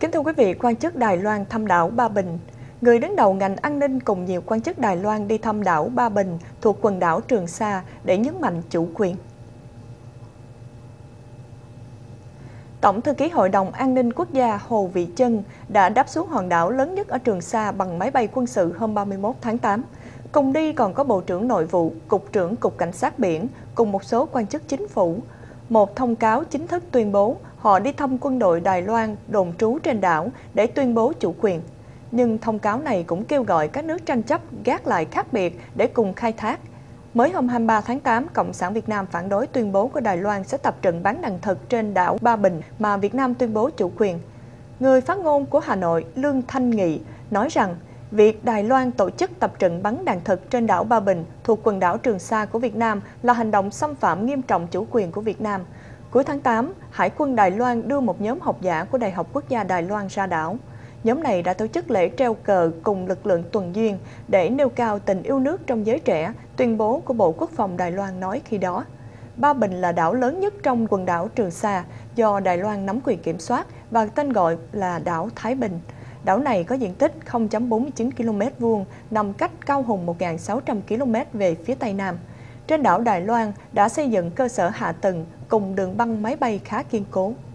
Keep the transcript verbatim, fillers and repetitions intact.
Kính thưa quý vị, quan chức Đài Loan thăm đảo Ba Bình. Người đứng đầu ngành an ninh cùng nhiều quan chức Đài Loan đi thăm đảo Ba Bình thuộc quần đảo Trường Sa để nhấn mạnh chủ quyền. Tổng thư ký Hội đồng An ninh Quốc gia Hồ Vị Trân đã đáp xuống hòn đảo lớn nhất ở Trường Sa bằng máy bay quân sự hôm ba mươi mốt tháng tám. Cùng đi còn có Bộ trưởng Nội vụ, Cục trưởng Cục Cảnh sát biển cùng một số quan chức chính phủ. Một thông cáo chính thức tuyên bố họ đi thăm quân đội Đài Loan đồn trú trên đảo để tuyên bố chủ quyền. Nhưng thông cáo này cũng kêu gọi các nước tranh chấp gác lại khác biệt để cùng khai thác. Mới hôm hai mươi ba tháng tám, Cộng sản Việt Nam phản đối tuyên bố của Đài Loan sẽ tập trận bắn đạn thật trên đảo Ba Bình mà Việt Nam tuyên bố chủ quyền. Người phát ngôn của Hà Nội Lương Thanh Nghị nói rằng việc Đài Loan tổ chức tập trận bắn đạn thật trên đảo Ba Bình thuộc quần đảo Trường Sa của Việt Nam là hành động xâm phạm nghiêm trọng chủ quyền của Việt Nam. Cuối tháng tám, Hải quân Đài Loan đưa một nhóm học giả của Đại học Quốc gia Đài Loan ra đảo. Nhóm này đã tổ chức lễ treo cờ cùng lực lượng tuần duyên để nêu cao tình yêu nước trong giới trẻ, tuyên bố của Bộ Quốc phòng Đài Loan nói khi đó. Ba Bình là đảo lớn nhất trong quần đảo Trường Sa do Đài Loan nắm quyền kiểm soát và tên gọi là đảo Thái Bình. Đảo này có diện tích không phẩy bốn mươi chín ki lô mét vuông, nằm cách Cao Hùng một nghìn sáu trăm ki lô mét về phía Tây Nam. Trên đảo Đài Loan đã xây dựng cơ sở hạ tầng cùng đường băng máy bay khá kiên cố.